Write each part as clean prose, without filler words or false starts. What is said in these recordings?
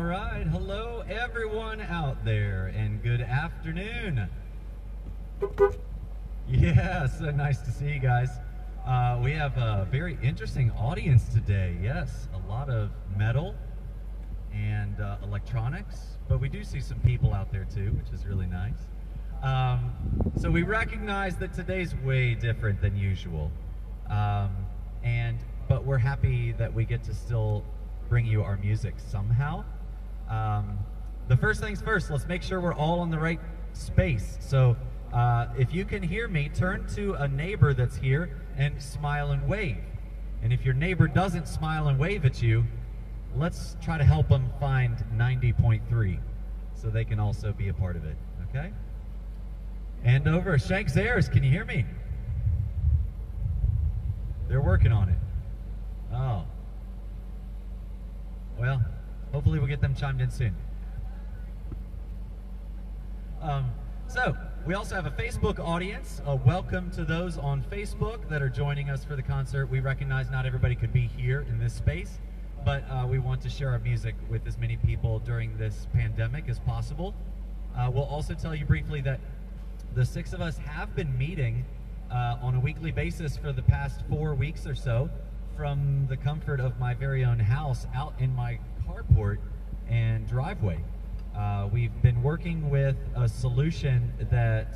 right. Hello, everyone out there, and good afternoon. Yeah, so nice to see you guys. We have a very interesting audience today. Yes, a lot of metal and electronics, but we do see some people out there too, which is really nice. So we recognize that today's way different than usual, but we're happy that we get to still bring you our music somehow. The first things first, let's make sure we're all in the right space. So if you can hear me, turn to a neighbor that's here and smile and wave. And if your neighbor doesn't smile and wave at you, let's try to help them find 90.3 so they can also be a part of it, okay? And over, Shanks Ayers, can you hear me? They're working on it. Oh. Well, hopefully we'll get them chimed in soon. So, we also have a Facebook audience. Welcome to those on Facebook that are joining us for the concert. We recognize not everybody could be here in this space, but we want to share our music with as many people during this pandemic as possible. We'll also tell you briefly that the 6 of us have been meeting on a weekly basis for the past 4 weeks or so from the comfort of my very own house out in my carport and driveway. We've been working with a solution that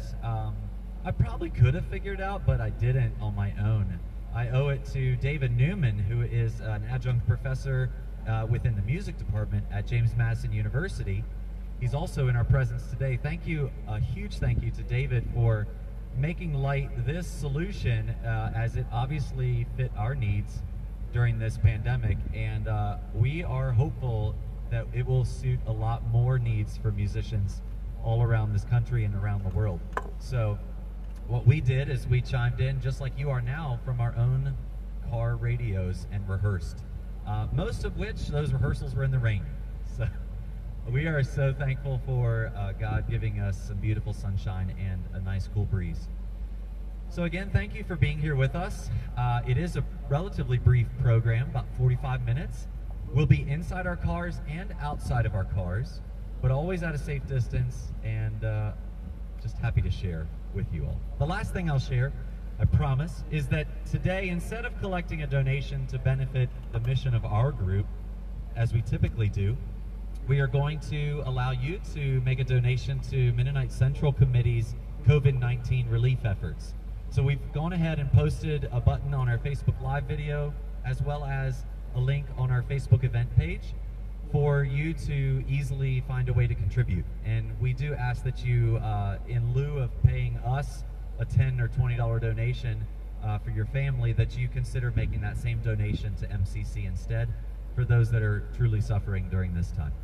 I probably could have figured out, but I didn't on my own. I owe it to David Newman, who is an adjunct professor within the music department at James Madison University. He's also in our presence today. Thank you, a huge thank you to David for making light this solution as it obviously fit our needs during this pandemic, and we are hopeful that it will suit a lot more needs for musicians all around this country and around the world. So what we did is we chimed in just like you are now from our own car radios and rehearsed. Most of which, those rehearsals were in the rain. So we are so thankful for God giving us some beautiful sunshine and a nice cool breeze. So again, thank you for being here with us. It is a relatively brief program, about 45 minutes. We'll be inside our cars and outside of our cars, but always at a safe distance, and just happy to share with you all. The last thing I'll share, I promise, is that today, instead of collecting a donation to benefit the mission of our group, as we typically do, we are going to allow you to make a donation to Mennonite Central Committee's COVID-19 relief efforts. So we've gone ahead and posted a button on our Facebook Live video, as well as a link on our Facebook event page for you to easily find a way to contribute. And we do ask that you, in lieu of paying us a $10 or $20 donation for your family, that you consider making that same donation to MCC instead for those that are truly suffering during this time.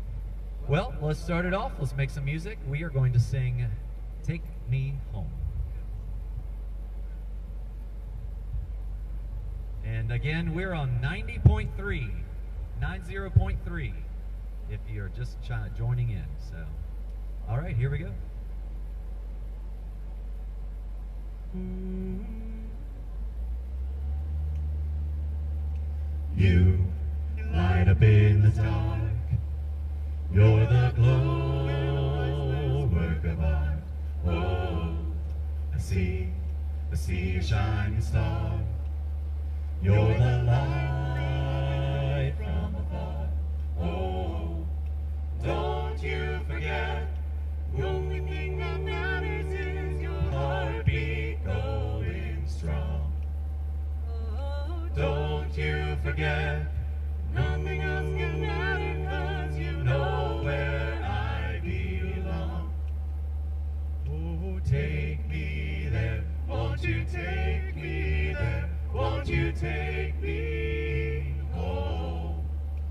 Well, let's start it off. Let's make some music. We are going to sing Take Me Home. And again, we're on 90.3, 90.3, if you're just joining in. So, all right, here we go. You light up in the dark. You're the glow work of art. Oh, I see a shining star. You're the light from afar. Oh, don't you forget, the only thing that matters is your heartbeat going strong. Oh, don't you forget, nothing else can matter, 'cause you know where I belong. Oh, take me there, won't you take me there? Won't you take me home?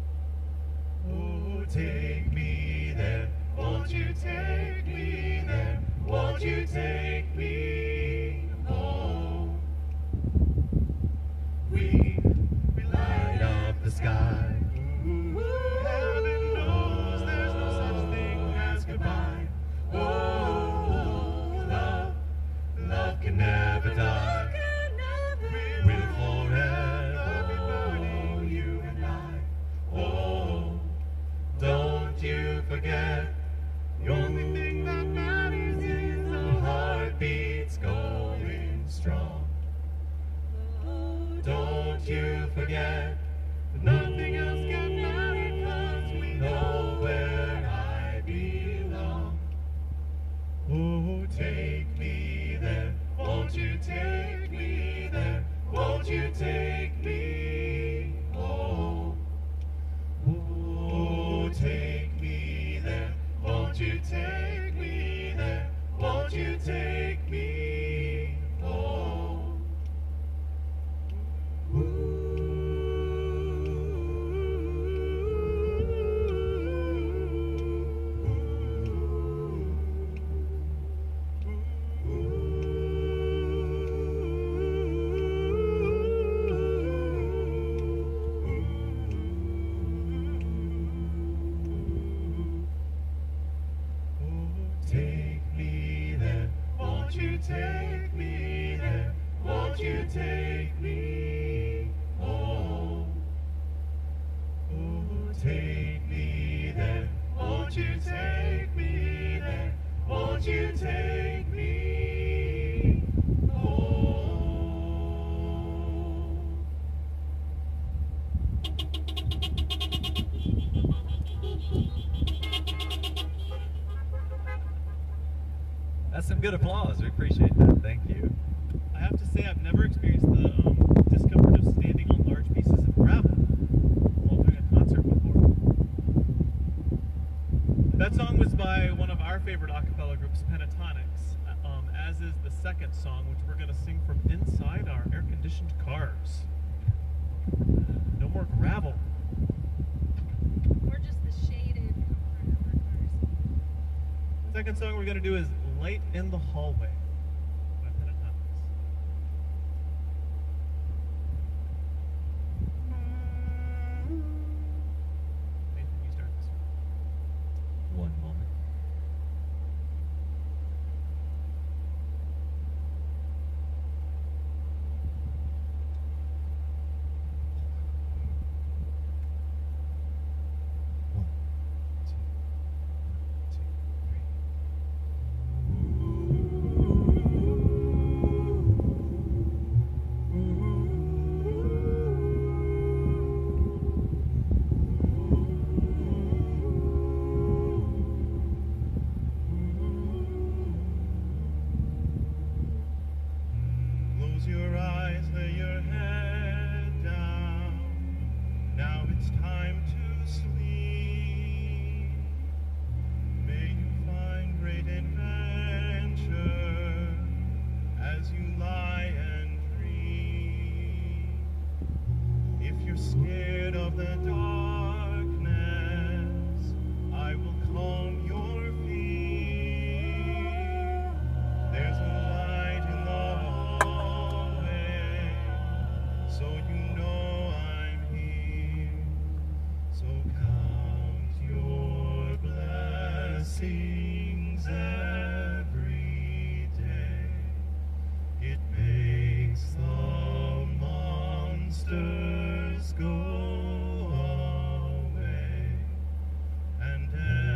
Oh, take me there. Won't you take me there? Won't you take me home? We light up the sky. Heaven knows there's no such thing as goodbye. Oh, love can never die. Forever, you and I. Oh, don't won't you take me there? Won't you take me home? Take me there, won't you take me there? Won't you take me home? Oh, take me there, won't you take me there? Won't you take me home? That's some good applause. We appreciate that. Thank you. I have to say I've never experienced the discomfort of standing on large pieces of gravel while doing a concert before. That song was by one of our favorite a cappella groups, Pentatonics, as is the second song, which we're going to sing from inside our air-conditioned cars. No more gravel. Or just the shaded comfort of our cars. The second song we're going to do is Light in the Hallway by Pentatonics. Nathan, you start this one. One moment. Close your eyes, lay your head down. Now it's time to sleep. May you find great adventure as you lie and dream. If you're scared of the darkness, I will calm your fear. There's a light in the hallway, so you know I'm here. So count your blessings every day. It makes the monsters go away, and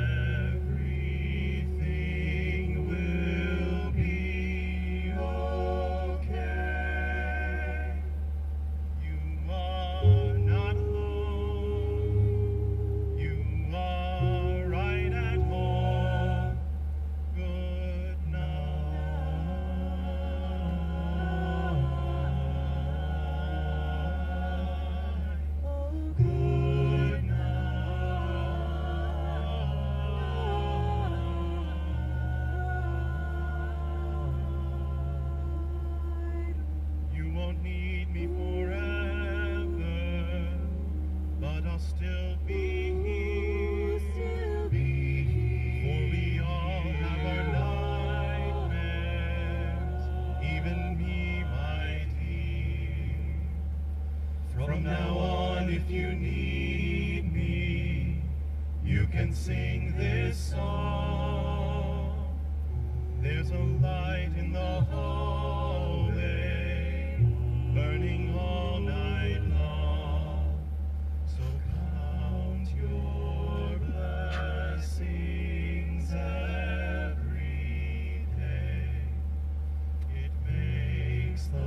everything will be okay. You are not alone. You are right at home. Good night. Oh, good night. You won't need me forever, but I'll still be here. For we all have our nightmares, even me, my dear. From now on, if you need me, you can sing this song. There's a light in the hallway, burning all night long. So count your blessings every day. It makes the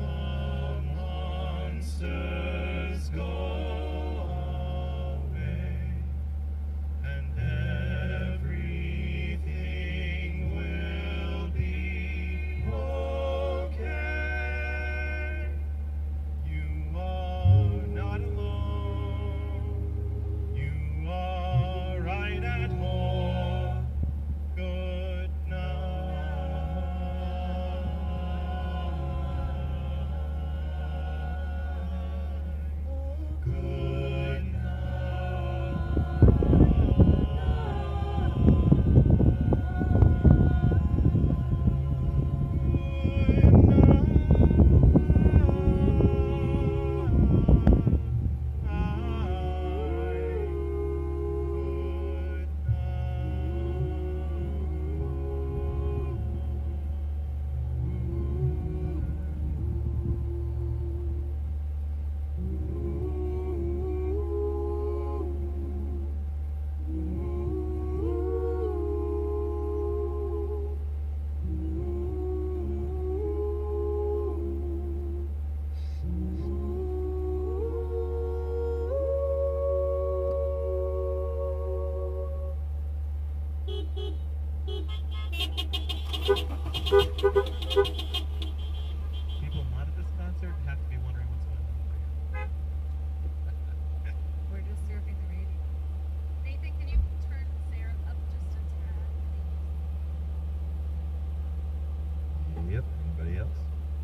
monsters go away, and everything will be okay. People not at this concert have to be wondering what's going on. We're just surfing the radio. Nathan, can you turn Sarah up just a tad? Yep. Anybody else?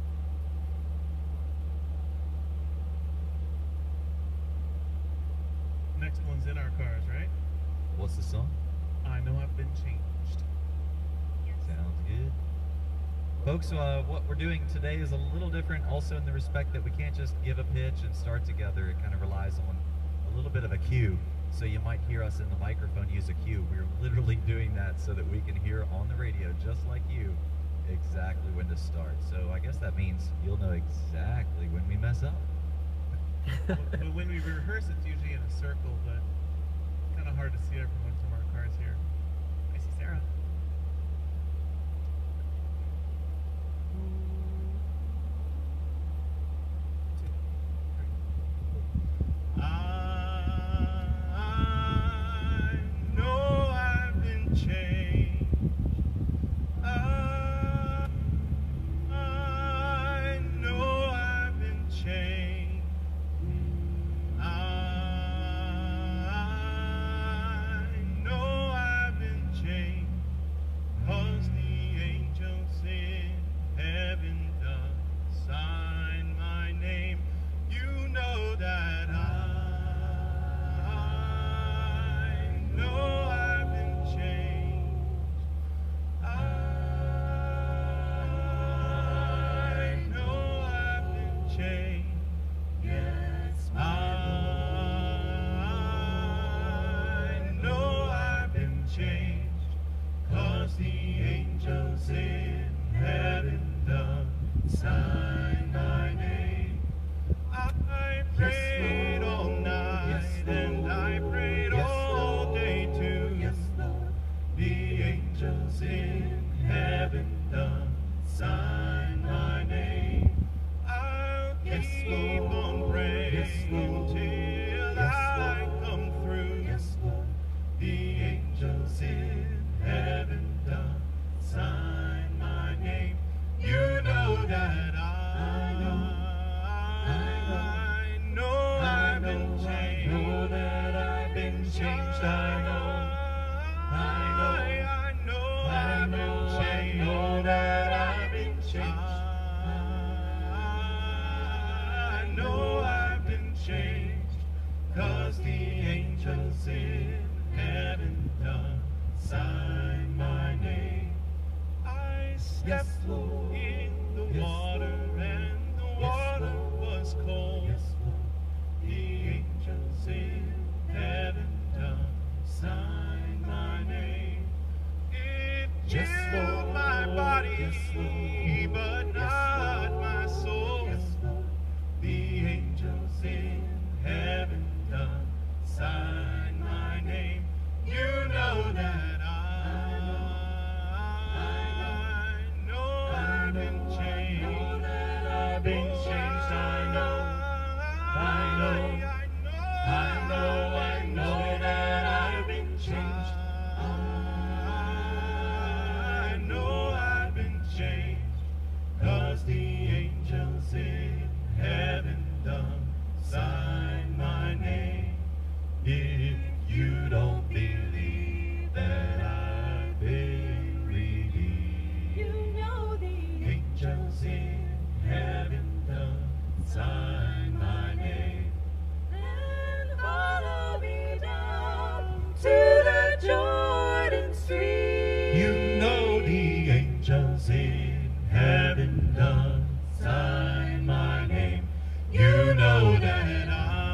Next one's in our cars, right? What's the song? I know I've been changed. Yes. Sounds good. Folks, what we're doing today is a little different also in the respect that we can't just give a pitch and start together. It kind of relies on a little bit of a cue. So you might hear us in the microphone use a cue. We're literally doing that so that we can hear on the radio, just like you, exactly when to start. So I guess that means you'll know exactly when we mess up. When we rehearse, it's usually in a circle, but kind of hard to see everyone from our cars here. I see Sarah. I know I've been changed. I know I've been changed. I know I've been changed. 'Cause the angels in heaven done sign my name. You know that I know I've been changed. I know I've been changed. Yes, I know I've been changed. 'Cause the angels in heaven done sign my name. I prayed all night and I prayed all day too. Yes, Lord. The angels in heaven done sign my name. I'll keep on praying till I come through. Yes, Lord. The angels in heaven done sign my name. You know that I know I've been changed. Know that I've been changed. I know I've been changed. Know that I've been changed. I know I've been changed. 'Cause the angels in heaven done sign my name. I stepped in the water and the water was cold. The angels in heaven done sign my name. It chilled my body, but not my soul. The angels in heaven done sign my name. You know that I know I've been changed. Know that I've been changed. I know that I've been changed. I know I've been changed. 'Cause the angels in heaven done sign my name. If you don't believe that I've been redeemed, You know the angels in heaven done sign my name. then follow me down to the Jordan stream. You know the angels in heaven done sign my name. You know that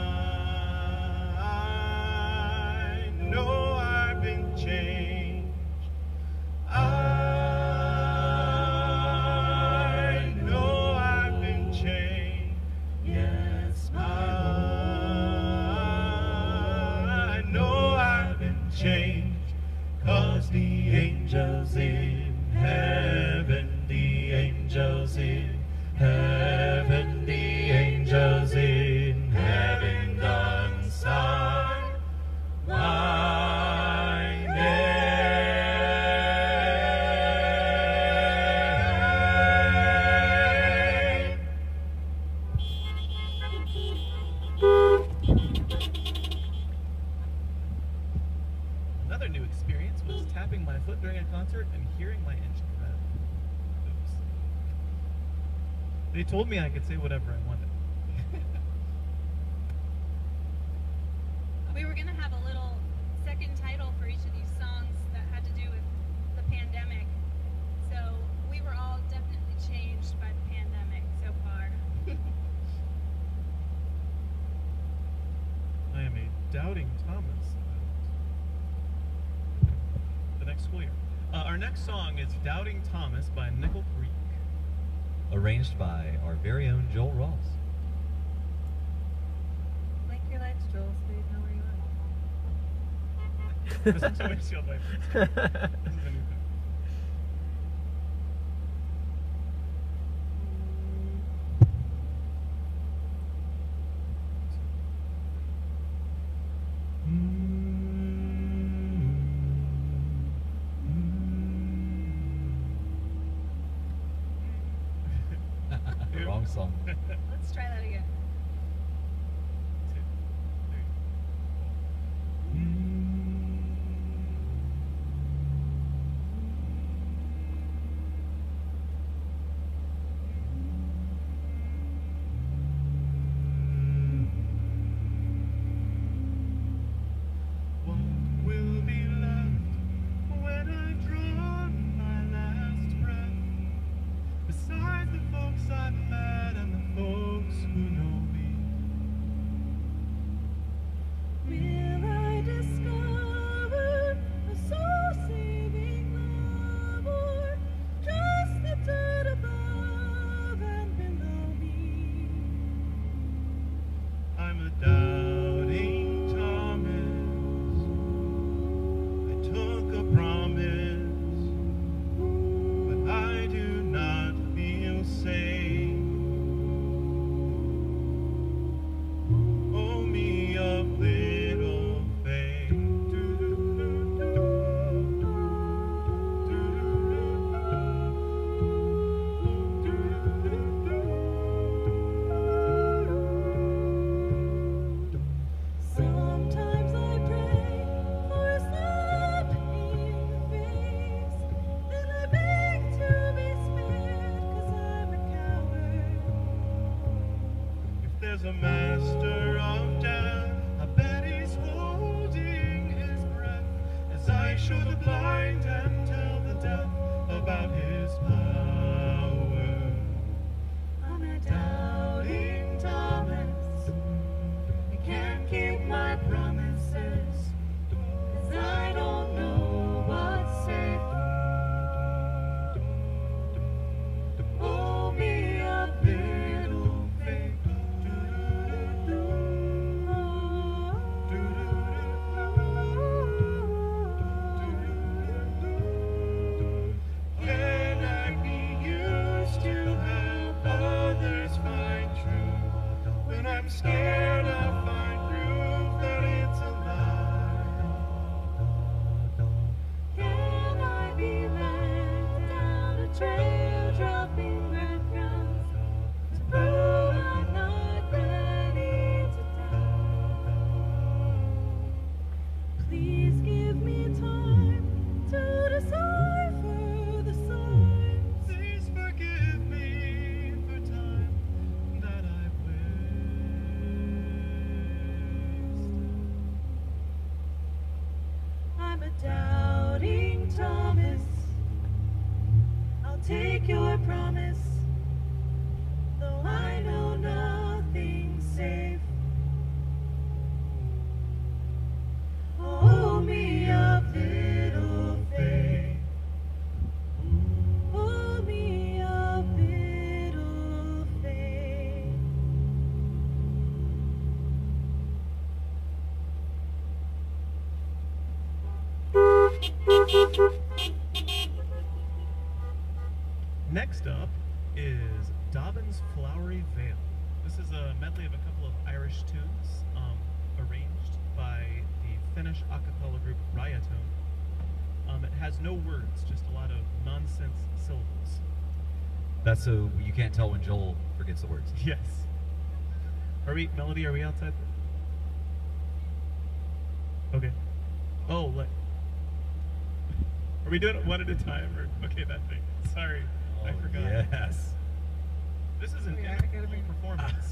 I know I've been changed. I know I've been changed. Yes, I know I've been changed. 'Cause the angels in heaven, the angels in heaven, the angels in heaven done sign my name. Another new experience was tapping my foot during a concert and hearing my engine rev. Oops. They told me I could say whatever I wanted. We were going to have a little second title for each of these songs that had to do with the pandemic. So we were all definitely changed by the pandemic so far. I am a doubting Thomas. The next school year. Our next song is Doubting Thomas by Nickel Creek. Arranged by our very own Joel Ross. Blink your lights, Joel, so you know where you This is windshield wipers. This is a new thing. Wrong song. Let's try that again. What will be left when I've drawn my last breath? Besides the folks I've met and the folks who know me. Will I discover a soul-saving love, or just the dirt above and below me? I'm a doubting Thomas. I took a promise, but I do not feel safe. Oh, me of little faith. Sometimes I pray for a slap in the face, then I beg to be spared 'cause I'm a coward. If there's a master of death, I bet he's holding his breath as I show the blind and tell the deaf about his power. I'm a doubting Thomas. I can't keep my promises 'cause I don't know what's safe. Oh, me of little faith. Can I be used to help others find truth? When I'm scared, I'll find proof that it's a lie. Can I be led down a trail, dropping breadcrumbs to prove I'm not ready to die? Please give me time to decipher the signs. Please forgive me for time that I've wasted. I'm a doubting Thomas. I'll take your promise, though I know nothing's safe. Oh, me of little faith. Oh, me of little faith. Next up is Dobbin's Flowery Veil. This is a medley of a couple of Irish tunes arranged by the Finnish a cappella group Riotone. It has no words, just a lot of nonsense syllables. That's so you can't tell when Joel forgets the words. Yes. Melody, are we outside? Okay. Oh, Are we doing it one at a time? Or okay, that thing. Sorry, I forgot. Yes. This is an Oh, yeah, I gotta integral bring- performance.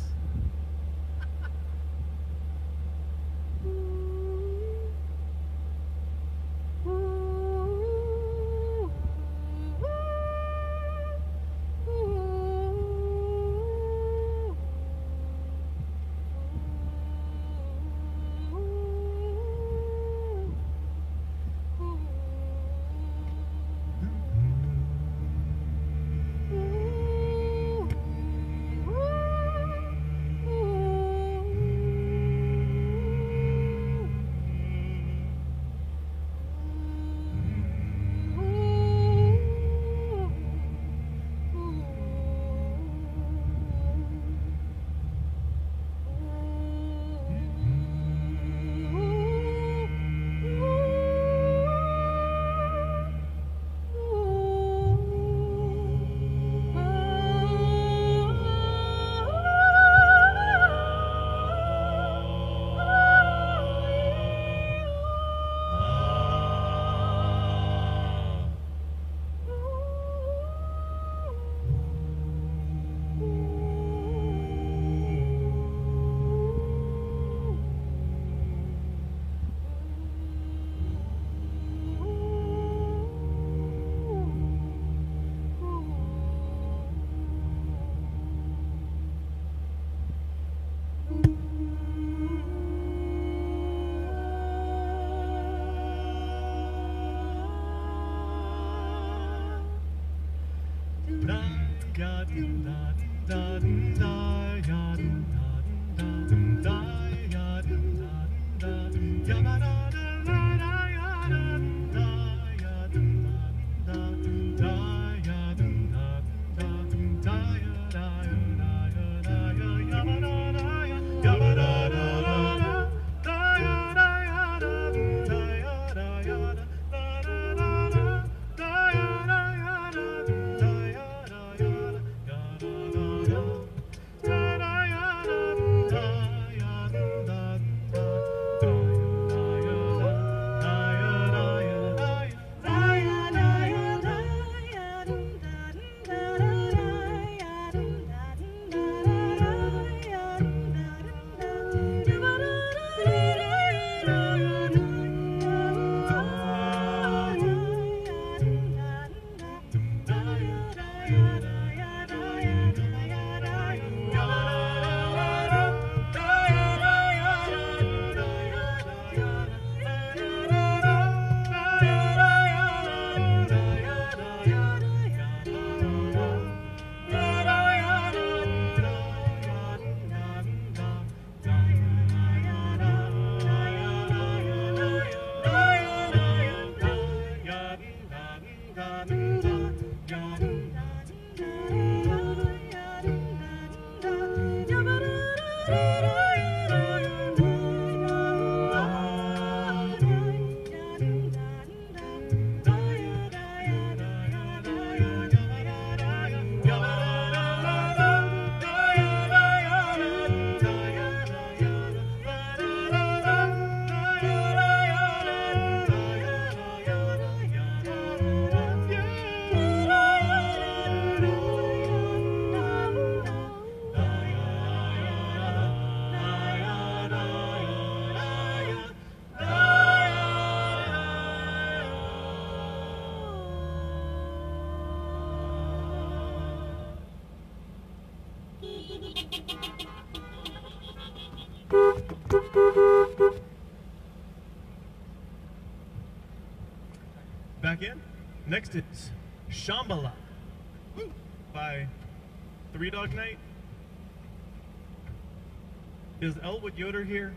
Back in. Next is Shambhala by Three Dog Night. Is Elwood Yoder here?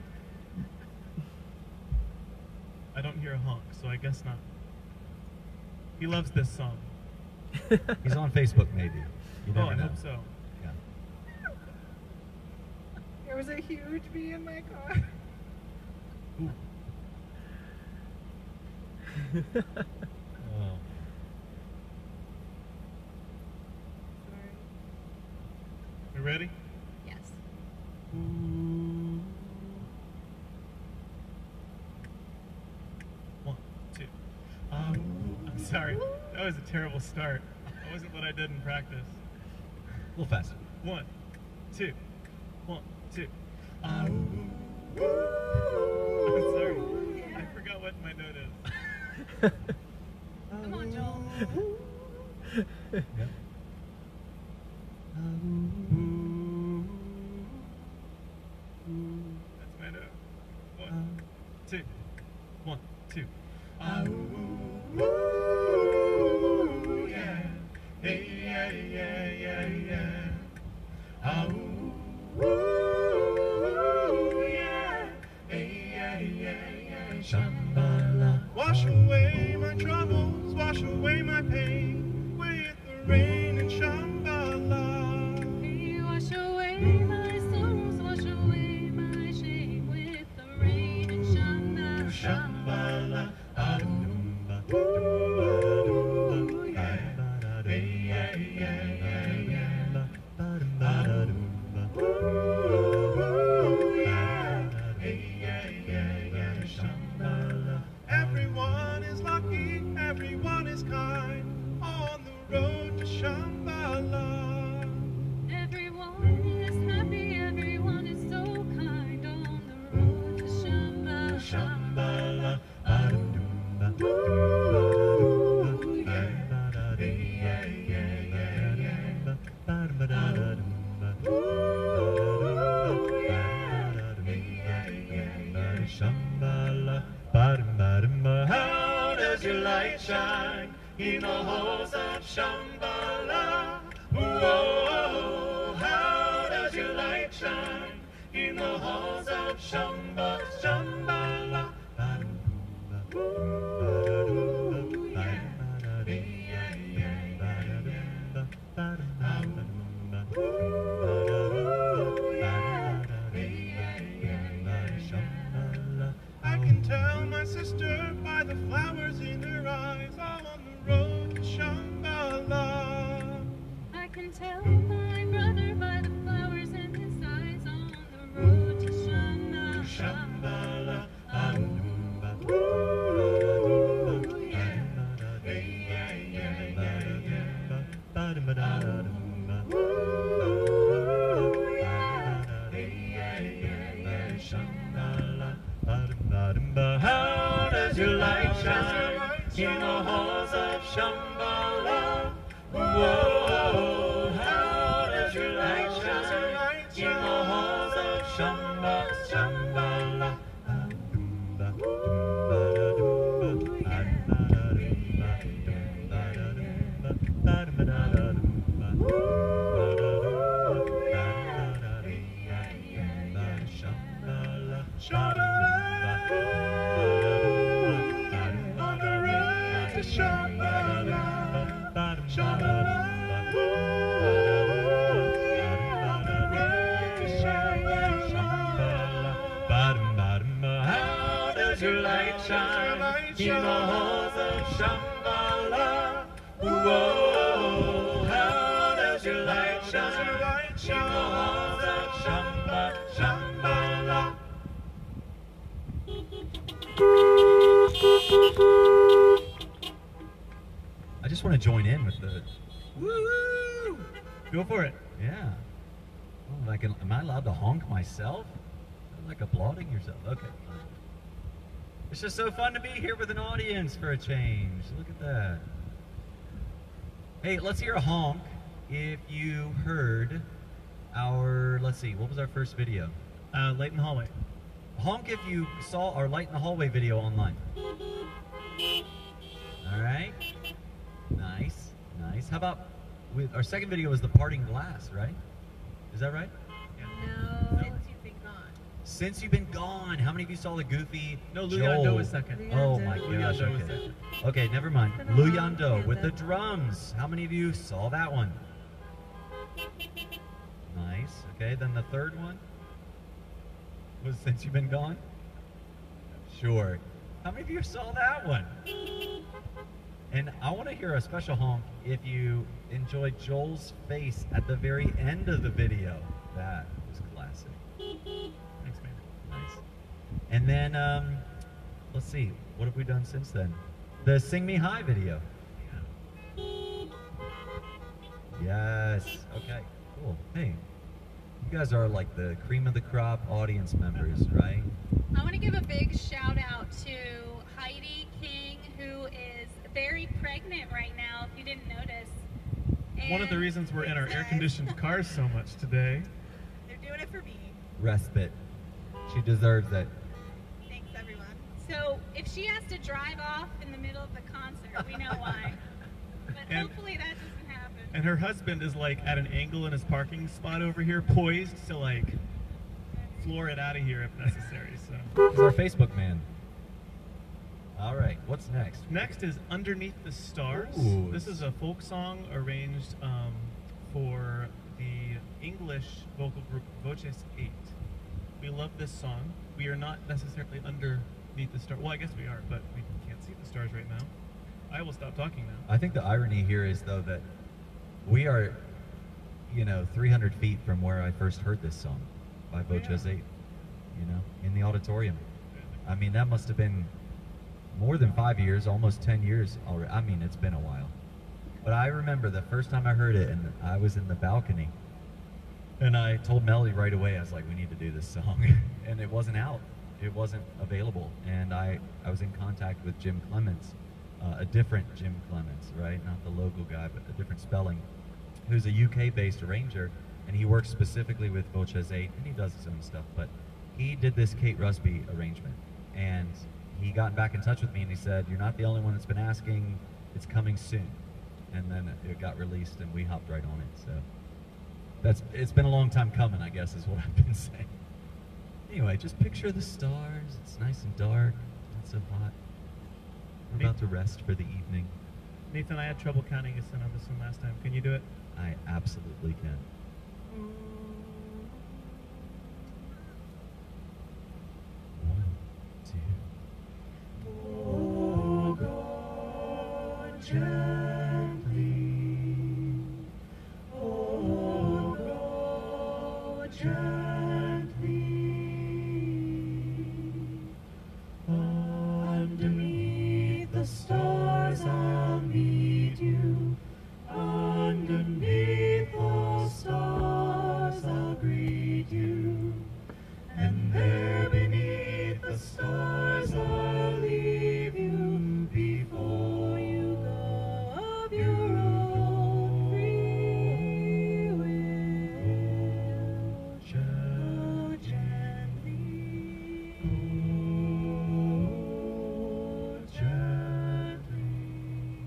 I don't hear a honk, so I guess not. He loves this song. He's on Facebook, maybe. You Oh, never I know. hope so. Yeah. There was a huge bee in my car. Ooh. Oh. Sorry. You ready? Yes. One, two. Sorry, that was a terrible start. That wasn't what I did in practice. A little faster. 1, 2, 1, 2. I'm sorry. I forgot what my note is. Come on, Joel. Yep. That's my note. 1, 2, 1, 2. Yeah. Hey, yeah, yeah, yeah, yeah. Yeah. Hey, yeah, yeah, yeah. Shambhala. Wash away my troubles, wash away my pain with the rain and Shambhala. You wash away my sorrows, wash away my shame with the rain and Shambhala. Shambhala. Ooh, yeah. Hey, yeah, yeah, yeah, yeah. Ooh, yeah. Hey, yeah, yeah, yeah. Shambhala. Everyone is lucky, everyone is kind on the road to Shambhala. Everyone is happy, everyone is so kind on the road to Shambhala. Shambhala. Ooh, yeah. Hey, yeah, yeah, yeah, yeah. Ooh, yeah. Hey, yeah, yeah, yeah. Shambhala. How does your light shine in the halls of Shambhala? Whoa, how does your light shine in the halls of Shambhala? Ooh, yeah. Hey, yeah, yeah, yeah, yeah. Ooh, yeah. Hey, yeah, yeah, yeah. Shambhala. I can tell my sister by the flowers in her eyes, all on the road to Shambhala. I can tell my brother by the flowers in his eyes on the road to Shambhala. Shambhala. Ooh, yeah. Hey, yeah, yeah, yeah, yeah. Ooh, yeah. Hey, yeah, yeah, yeah. Shambhala. How does your light shine in the halls of Shambhala? Whoa, how does your light shine in the halls of Shambhala? How does your light shine in the halls of Shambhala? Whoa, how does your light shine in the halls of Shambhala? I just want to join in with the. Woo! Go for it. Yeah. Oh, like, am I allowed to honk myself? Like applauding yourself. Okay. It's just so fun to be here with an audience for a change. Look at that. Hey, let's hear a honk if you heard our, let's see, what was our first video? Light in the hallway. Honk if you saw our Light in the Hallway video online. All right. Nice, nice. How about, our second video was the parting glass, right? Is that right? No, since you've been gone. Since you've been gone, how many of you saw the goofy No, Joel? Luyando was second. Oh my Luyando gosh, was okay. second. Okay, never mind. Luyando with the drums. How many of you saw that one? Nice. Okay, then the third one was Since You've Been Gone? Sure. How many of you saw that one? And I want to hear a special honk if you enjoyed Joel's face at the very end of the video. That was classic. Thanks, man. Nice. And then, let's see, what have we done since then? The Sing Me High video. Yes. Okay. Cool. Hey, you guys are like the cream of the crop audience members, right? I want to give a big shout out to Heidi King, who is very pregnant right now, if you didn't notice. One of the And- reasons we're in our air-conditioned cars so much today. They're doing it for me. Respite. She deserves it. Thanks, everyone. So if she has to drive off in the middle of the concert, we know why. But And- hopefully that doesn't happen. And her husband is like at an angle in his parking spot over here, poised to like floor it out of here if necessary. So He's our Facebook man. All right. What's next? next is Underneath the Stars. Ooh. This is a folk song arranged for the English vocal group Voces 8. We love this song. We are not necessarily underneath the stars. Well, I guess we are, but we can't see the stars right now. I will stop talking now. I think the irony here is though that we are, 300 feet from where I first heard this song by Voces 8. In the auditorium. I mean, that must have been more than 5 years, almost 10 years already. I mean, it's been a while. But I remember the first time I heard it, and I was in the balcony. And I told Melly right away, I was like, we need to do this song. And it wasn't out. It wasn't available. And I was in contact with Jim Clements, a different Jim Clements, right? Not the local guy, but a different spelling, who's a UK-based arranger. And he works specifically with Voces 8, and he does his own stuff. But he did this Kate Rusby arrangement. And he got back in touch with me and he said, you're not the only one that's been asking, it's coming soon. And then it got released and we hopped right on it. So it's been a long time coming, I guess, is what I've been saying. Anyway, just picture the stars. It's nice and dark, not so hot. We're about to rest for the evening. Nathan, I had trouble counting us in on this one last time. Can you do it? I absolutely can. One, two. Oh, go gently. Oh, go gently. Underneath the stars I'll meet you. Underneath the stars I'll greet you. And there beneath the stars I'll leave you before you go of your own free will. Go gently, go gently.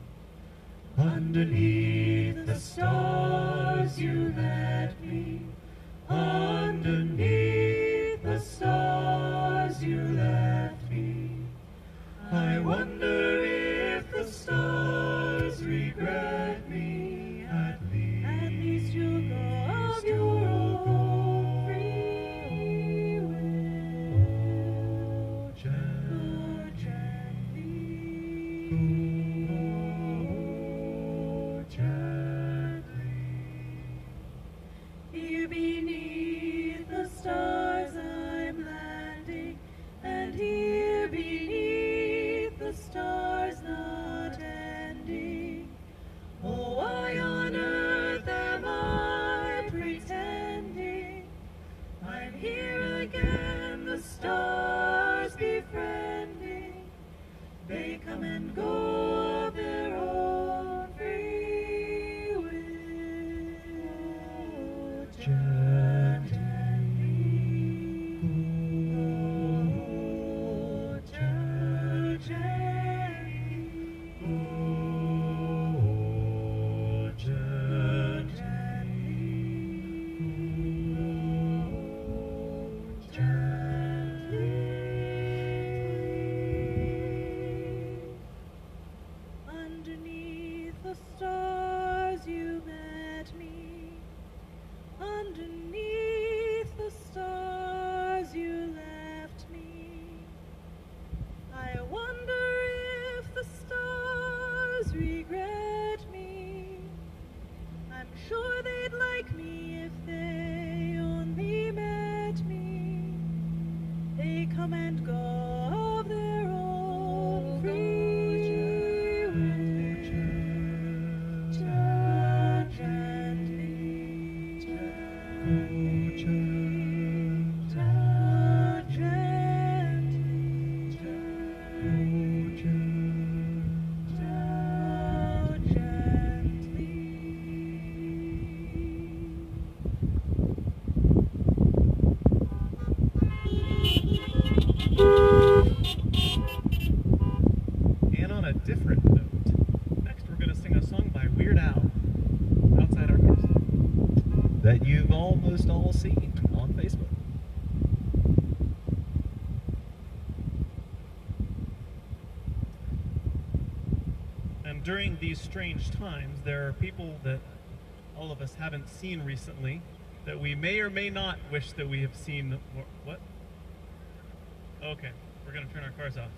Underneath the stars you let me. Underneath the stars you left me. I wonder if the stars regret me. At least you'll go of your own free will. Go gently. Go gently. Here beneath the stars I'm landing, and here beneath the stars not ending. Oh, why on earth am I pretending? I'm here again, the stars befriending. They come and go of their own free will. Gently, oh, gently, oh, gently, oh, gently. different note. Next, we're going to sing a song by Weird Al, Outside Our Cars. That you've almost all seen on Facebook. And during these strange times, there are people that all of us haven't seen recently that we may or may not wish that we have seen. What? Okay, we're going to turn our cars off.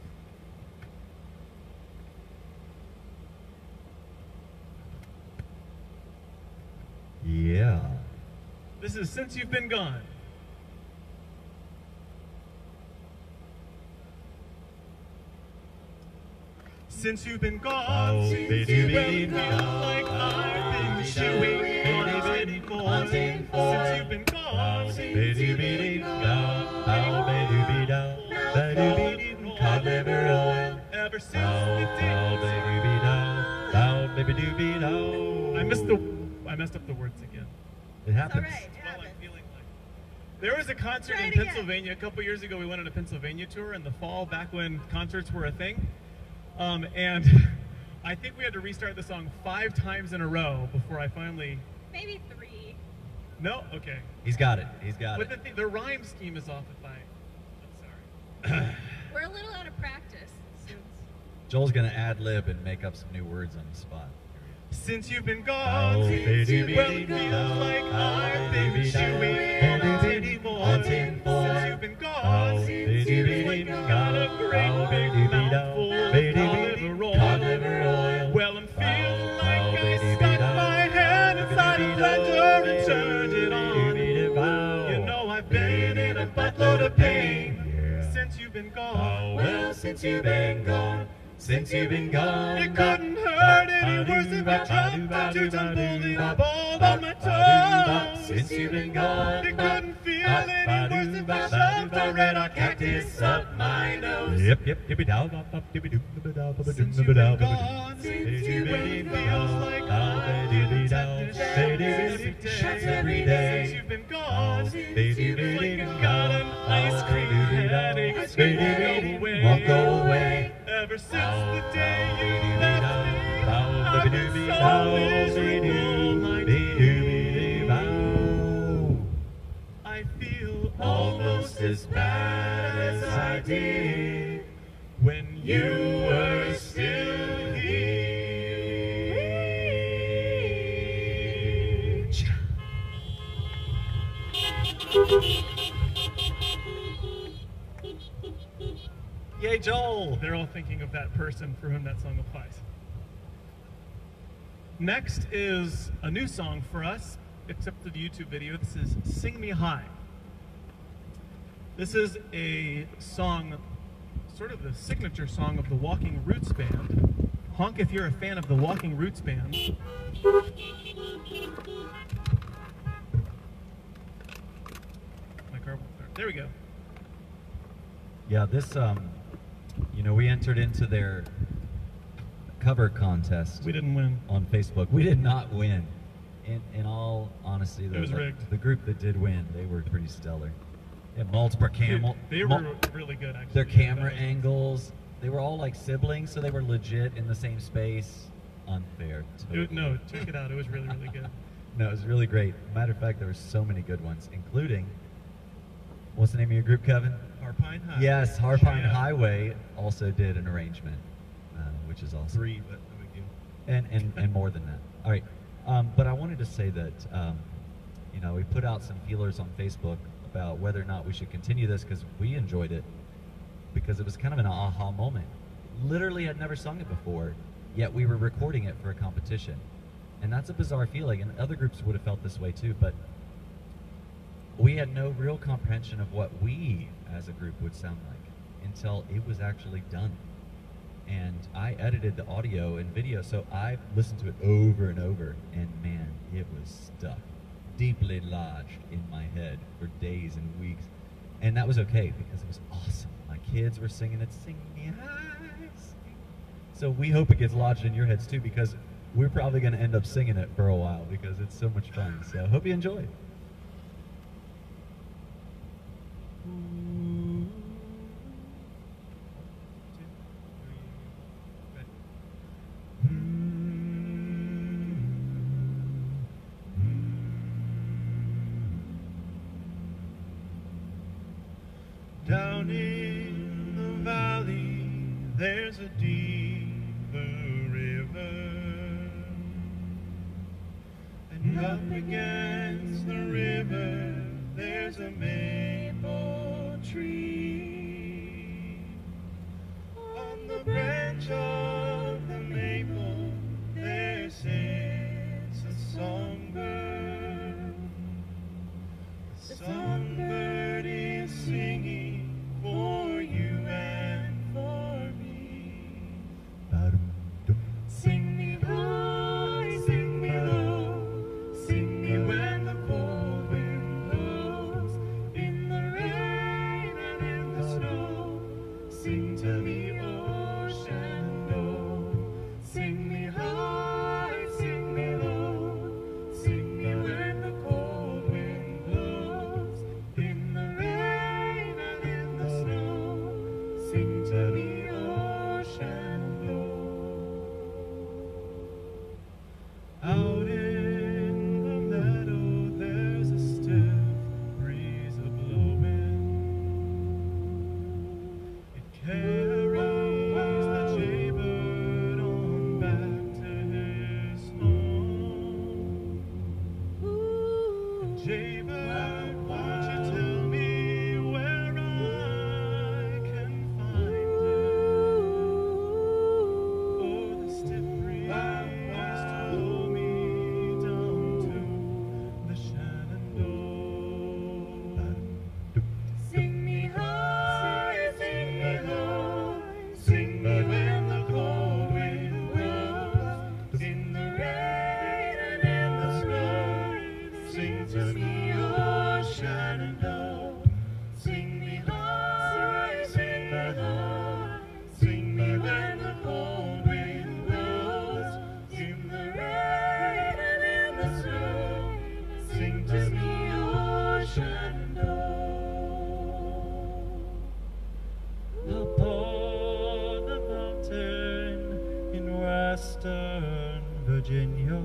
Yeah. This is Since You've Been Gone. Since you've been gone, since you've been gone, like I've been chewing on a tin foil. Since you've been gone, since you've been gone, cod liver oil. Ever since the day I messed up the words again. It happens. It's all right. It Well, I'm happens. feeling like there was a concert Try in it again. Pennsylvania a couple years ago. We went on a Pennsylvania tour in the fall, back when concerts were a thing. And I think we had to restart the song 5 times in a row before I finally. Maybe 3. No, okay. He's got it. He's got But it. the rhyme scheme is off. I'm sorry. We're a little out of practice. Joel's gonna ad lib and make up some new words on the spot. Since you've been gone, Oh, since baby, well, it feels like I've been chewing on tin foil. Since you've been gone, since you've been gone, a great big mouthful of cod liver oil. Well, I'm feeling like I stuck my hand inside a blender and turned it on. You know I've been in a buttload of pain since you've been gone. Well, since you've been gone. Since you've been gone, it couldn't hurt any worse if I dropped onto tumbling a ball on my tongue. Since you've been gone, It couldn't feel any worse if I shoved a red hot cactus up my nose. Yep. Since you've been gone, since you've been feels like I've been tetanus shots every day. Since you've been gone, since you've been like I've got an ice cream headache. Ice cream won't go away. Ever since the day you left me, I've been so miserable, my dear. I feel almost as bad as I did when you were still here. Yay, Joel! They're all thinking of that person for whom that song applies. Next is a new song for us, except for the YouTube video. This is Sing Me High. This is a song, sort of the signature song of the Walking Roots Band. Honk if you're a fan of the Walking Roots Band. My car won't start. There we go. Yeah, this, you know, we entered into their cover contest We didn't win. on Facebook. We did not win. In all honesty, It was rigged. the group that did win, they were pretty stellar. They had multiple They were really good, actually. their camera That was- angles, they were all like siblings, so they were legit in the same space. Unfair. No, check it out. It was really, really good. No, it was really great. Matter of fact, there were so many good ones, including, what's the name of your group, Kevin? Harpine High. Yes, Harpine Yeah. Highway also did an arrangement, which is awesome. 3, but no big deal. And more than that. All right, but I wanted to say that, you know, we put out some feelers on Facebook about whether or not we should continue this because we enjoyed it, because it was kind of an aha moment. Literally, I'd never sung it before, yet we were recording it for a competition. And that's a bizarre feeling, and other groups would have felt this way too, but we had no real comprehension of what we as a group would sound like until it was actually done. And I edited the audio and video, so I listened to it over and over, and man, it was stuck deeply lodged in my head for days and weeks. And that was okay because it was awesome. My kids were singing it, sing me high. Sing. So we hope it gets lodged in your heads too, because we're probably going to end up singing it for a while because it's so much fun. So hope you enjoy it. the deep blue river, and up against the river there's a maple tree. On the branch of the maple there sits a songbird. The songbird is singing for you and for me. Sing me high, sing me low, sing me when the cold wind blows, in the rain and in the snow. Sing to me, oh Shenandoah. Sing me high, sing me low, sing me when the cold wind blows, in the rain and in the snow. Sing to me, oh Shenandoah. Out in the meadow there's a stiff breeze a-blowing. It carries the jaybird on back to his home. And jaybird, won't you tell me where I can find it? Oh, the stiff breeze to blow me down to the Shenandoah. Sing me high, sing me low, sing me when the cold wind blows, in the rain and in the snow. Sing to me, oh Shenandoah. Sing me high, sing me low, sing me when the cold wind blows, in the rain and in the snow. Sing to me, oh Shenandoah. Upon the mountain in western Virginia,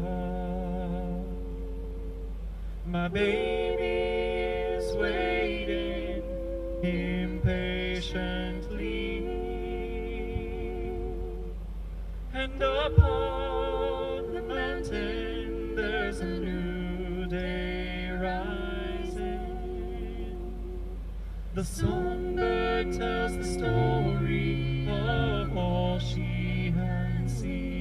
my baby is waiting impatiently, and upon the mountain there's a new day rising. The songbird tells the story of all she has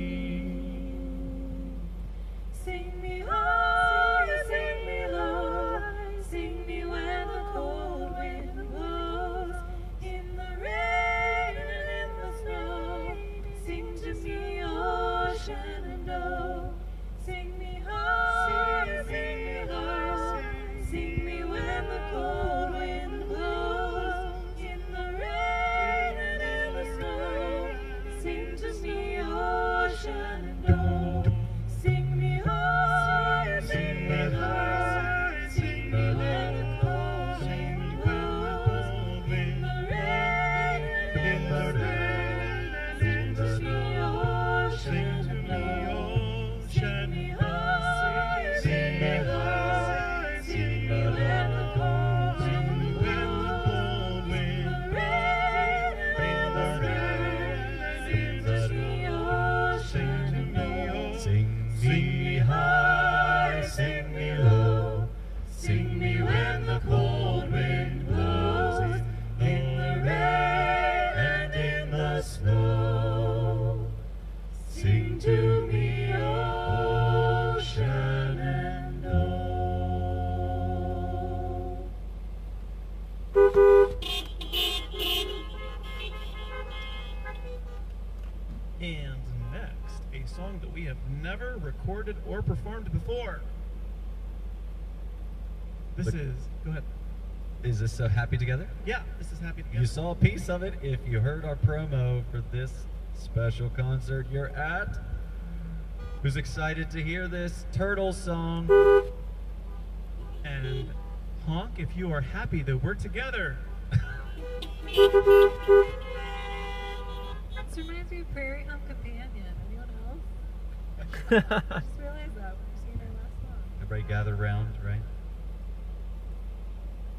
seen. Sing me high, sing me low, sing me when the cold wind blows, in the rain and in the snow. Sing to me, oh Shenandoah. Sing me high, sing me low, sing me when the cold wind blows, in the rain and in the snow. Sing to me, oh Shenandoah. Sing me high, sing me high, sing me when the cold wind blows, in the rain and in the snow. Sing to me, oh Shenandoah. Sing me high, sing me high, sing me when the cold wind blows, in the rain and in the snow. Sing to me, oh Shenandoah. Sing me high, sing me low, sing me when the cold wind blows, in the rain and in the snow. Sing to me, oh Shenandoah. And next, a song that we have never recorded or performed before. This But- is, go ahead. Is this so Happy Together? Yeah, this is Happy Together. You saw a piece of it if you heard our promo for this special concert you're at. Who's excited to hear this Turtle song? And honk if you are happy that we're together. This reminds me of Prairie Home Companion. Anyone else? Just realized that when we seen our last song. Everybody gather around, right?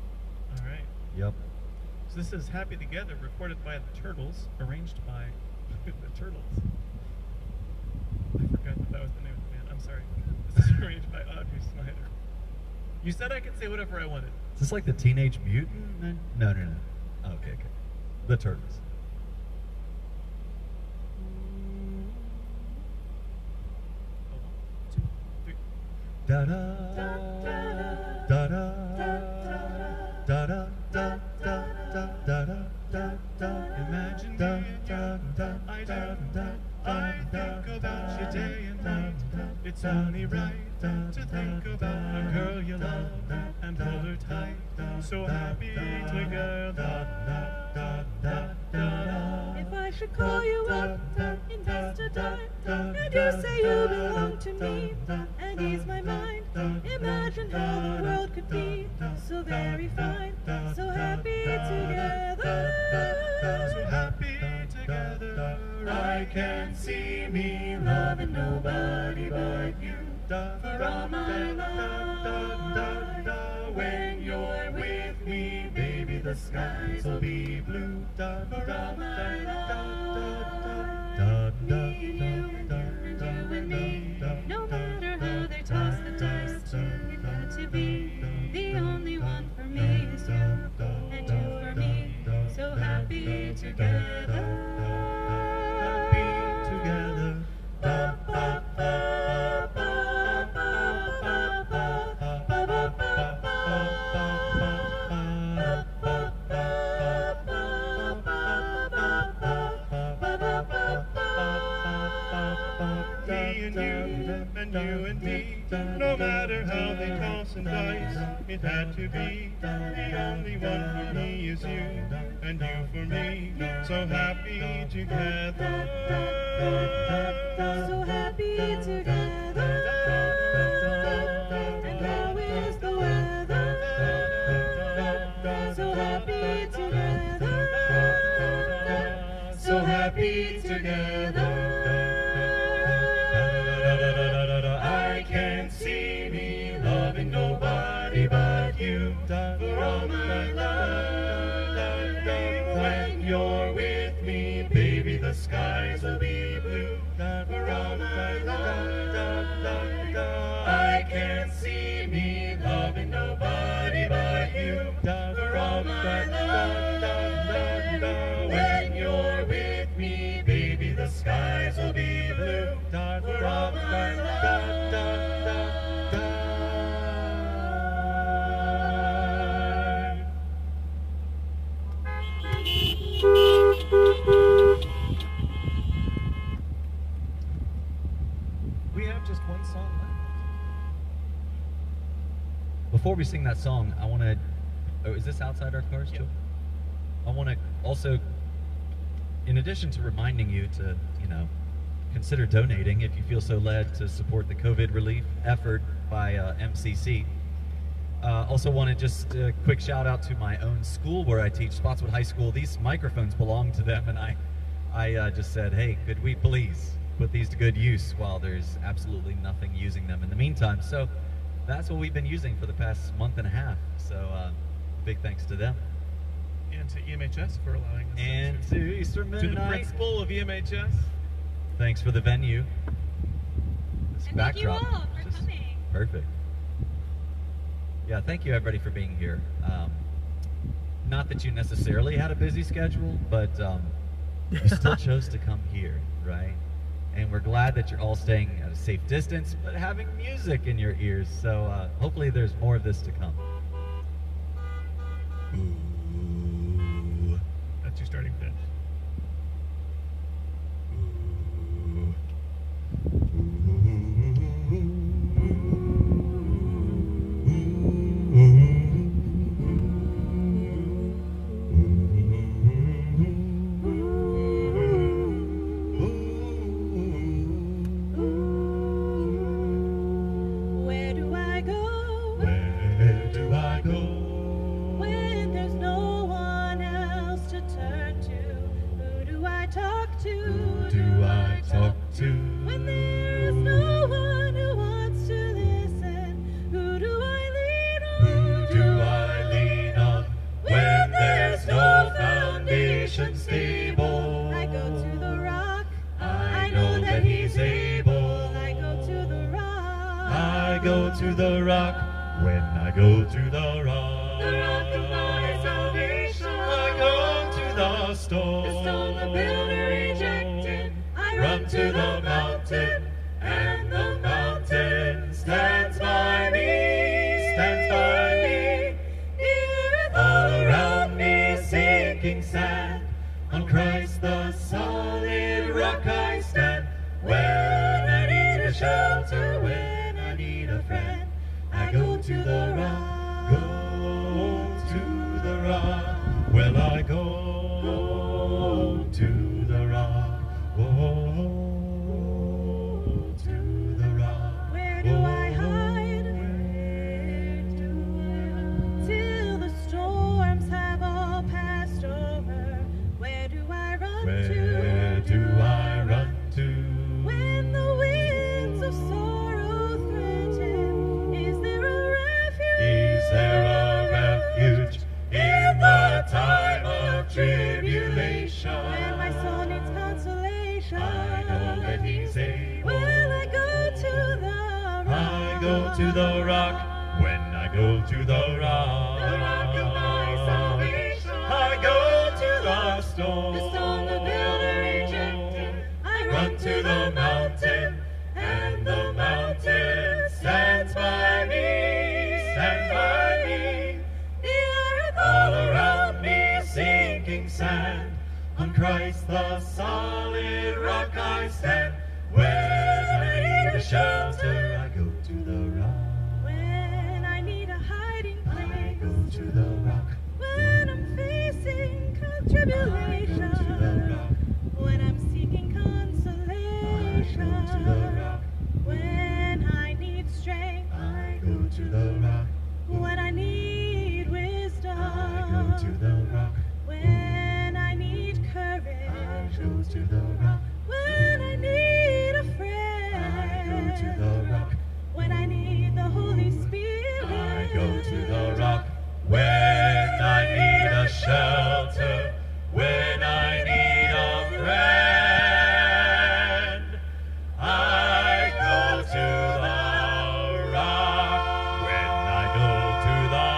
All right. Yep. So this is Happy Together, recorded by the Turtles, arranged by The Turtles. I forgot that was the name of the band. I'm sorry. This is arranged by Audrey Snyder. You said I could say whatever I wanted. Is this like the Teenage Mutant? No. Okay. The Turtles. One, two, three. Da da da da da da da da da da da. Imagine I think about you day and night. It's only right to think about a girl you love and hold her tight. So happy together. If I should call you up, invest a dime, and you say you belong to me, and ease my mind, imagine how the world could be so very fine, so happy together. So happy together. I can see me loving nobody but you. For all my life, when you're with me, baby, the skies will be blue. For all my life, me and you and you and me. No matter how they toss the dice, you got to be the only one for me. Is you and you for me. So happy together. Happy together. Ba, ba, ba, ba, ba, ba, ba, ba, ba, and you and me, no matter how they toss and dice, it had to be the only one for me is you, and you for me, so happy together. So happy together. And how is the weather? So happy together. So happy together. I can't see me loving nobody but you. For all my life, when you're with me, baby, the skies will be blue. For all my life, I can't see me loving nobody but you. For all my life, when you're with me, baby, the skies will be blue. For all my life. We have just one song left. Before we sing that song, I want to. Oh, is this outside our cars, Joe? I want to also, in addition to reminding you to, consider donating if you feel so led to support the COVID relief effort by MCC. Also want to just a quick shout out to my own school where I teach, Spotswood High School. These microphones belong to them, and I just said, hey, could we please put these to good use while there's absolutely nothing using them in the meantime. So that's what we've been using for the past month and a half. So big thanks to them. And to EMHS for allowing us. And to Eastern to the Mennonite. principal of EMHS. Thanks for the venue. This And thank you backdrop. all for Just coming. perfect. Yeah, thank you everybody for being here. Not that you necessarily had a busy schedule, but you still chose to come here, right? And we're glad that you're all staying at a safe distance, but having music in your ears. So hopefully there's more of this to come. Ooh. That's your starting pitch. Where do I go? Where do I go? When there's go to the rock, when I go to the rock, The rock of my salvation. I go to the stone, The stone the builder rejected. I run to the mountain, and the mountain stands by me, stands by me. The earth All around me sinking sand, on Christ the solid rock I stand. When I need a shelter, when I need a friend, I go to the rock, go to the rock. Well, I go to the rock, oh, to the rock. Where do I hide? Till the storms have all passed over. Where do I run Where to? do I run to? When the winds of sorrow threaten, is there a refuge? Is there a refuge in the time of tribulation? When my soul needs consolation, I know that He's able. will I go to the rock? I go to the rock, when I go to the rock, The rock of my salvation. I go to the stone, The stone the builder rejected. I run to the mountain, and the mountain stands by me, stands by me. The earth All around me sinking sand, on Christ the solid rock I stand. When I need a shelter, I go to the rock, when I need a hiding I go place, to the rock, when I'm facing I go to the tribulation, rock, when I'm seeking I go to consolation, the rock, when I need strength, I go to the rock, when I need wisdom, I go to the rock, when I need I courage, go to the rock, when I need a I go to friend, the rock, when I need the Holy Spirit, I go to the rock. When I need a shelter, when I need a friend, I go to the rock. When I go to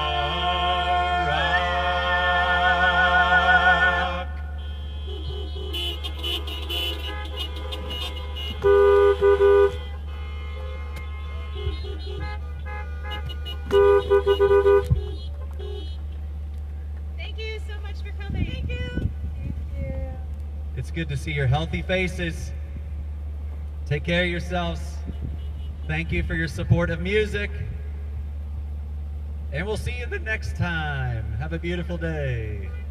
Thank you so much for coming. Thank you. It's good to see your healthy faces. Take care of yourselves. Thank you for your support of music. And we'll see you the next time. Have a beautiful day.